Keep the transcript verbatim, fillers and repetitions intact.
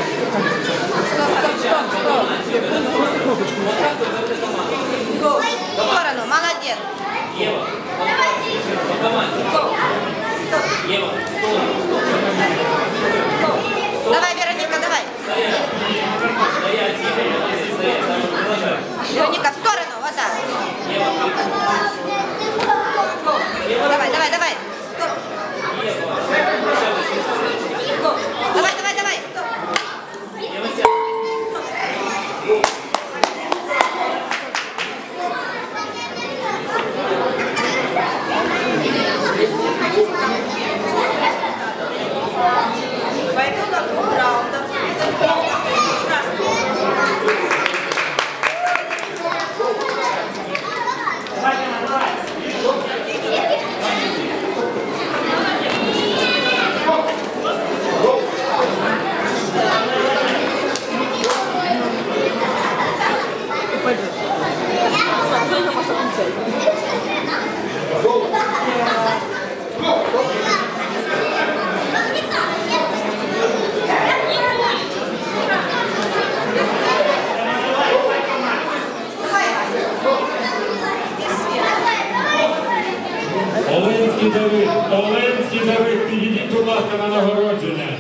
В сторону, молодец. Ева, по команде. Ева, Давай, Вероника, давай. стоять, стоять, продолжай. Вероника, в сторону, вот так. Давай, давай, давай. Давай, давай, давай. Пойду на двух раундах. Оленський Давид, Оленський Давид, підійдіть, будь ласка, на нагородження.